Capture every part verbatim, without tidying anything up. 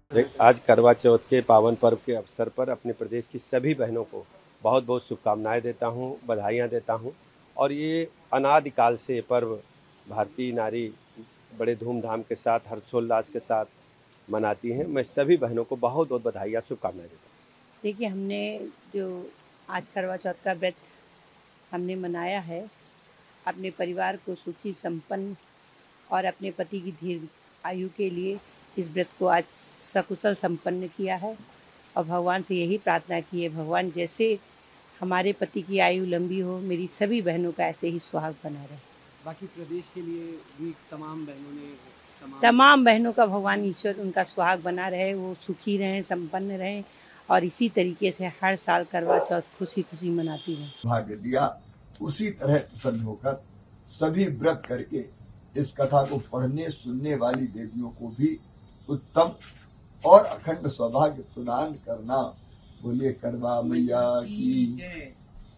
देख, आज करवा चौथ के पावन पर्व के अवसर पर अपने प्रदेश की सभी बहनों को बहुत बहुत शुभकामनाएं देता हूं, बधाइयां देता हूं। और ये अनादिकाल से ये पर्व भारतीय नारी बड़े धूमधाम के साथ हर्षोल्लास के साथ मनाती हैं। मैं सभी बहनों को बहुत बहुत बधाइयां, शुभकामनाएं देता देखिए, हमने जो आज करवा चौथ का व्रत हमने मनाया है, अपने परिवार को सुखी संपन्न और अपने पति की दीर्घ आयु के लिए इस व्रत को आज सकुशल संपन्न किया है और भगवान से यही प्रार्थना की है, भगवान जैसे हमारे पति की आयु लंबी हो, मेरी सभी बहनों का ऐसे ही सुहाग बना रहे। बाकी प्रदेश के लिए भी तमाम बहनों ने तमाम तमाम बहनों का भगवान ईश्वर उनका सुहाग बना रहे, वो सुखी रहें, संपन्न रहें और इसी तरीके से हर साल करवा चौथ खुशी खुशी मनाती रहें। भाग्य दिया, उसी तरह प्रसन्न होकर सभी व्रत करके इस कथा को पढ़ने सुनने वाली देवियों को भी उत्तम और अखंड सौभाग्य प्रदान करना। बोलिए करवा मैया की।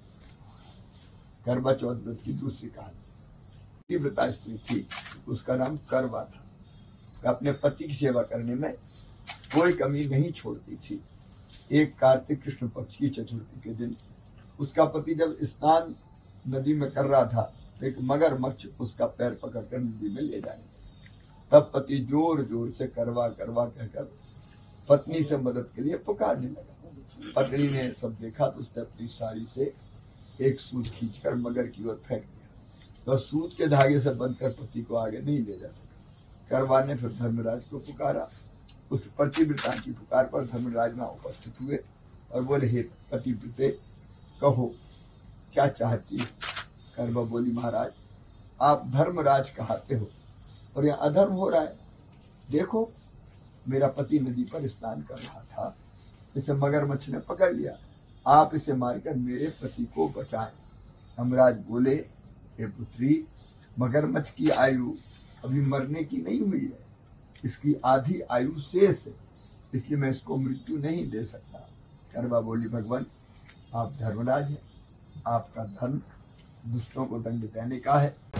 करवा चौथ व्रत की दूसरी कहानी, व्रता स्त्री थी, उसका नाम करवा था। अपने पति की सेवा करने में कोई कमी नहीं छोड़ती थी। एक कार्तिक कृष्ण पक्ष की चतुर्थी के दिन उसका पति जब स्नान नदी में कर रहा था, एक मगरमच्छ उसका पैर पकड़कर नदी में ले जाने, तब पति जोर जोर से करवा करवा कहकर पत्नी से मदद के लिए पुकारने लगा। पत्नी ने सब देखा तो उसने अपनी साड़ी से एक सूत खींचकर मगर की ओर फेंक दिया, तो सूत के धागे से बंधकर पति को आगे नहीं ले जा सका। करवा ने फिर धर्मराज को पुकारा। उस पतिव्रता की पुकार पर धर्मराज वहां उपस्थित हुए और बोले, हे पतिव्रते, कहो क्या चाहती है। करवा बोली, महाराज आप धर्मराज कहते हो और यहाँ अधर्म हो रहा है। देखो, मेरा पति नदी पर स्नान कर रहा था, इसे मगरमच्छ ने पकड़ लिया, आप इसे मारकर मेरे पति को बचाएं। धर्मराज बोले, हे पुत्री, मगरमच्छ की आयु अभी मरने की नहीं हुई है, इसकी आधी आयु शेष है, इसलिए मैं इसको मृत्यु नहीं दे सकता। करवा बोली, भगवान आप धर्मराज हैं, आपका धर्म दुष्टों को दंड देने का है,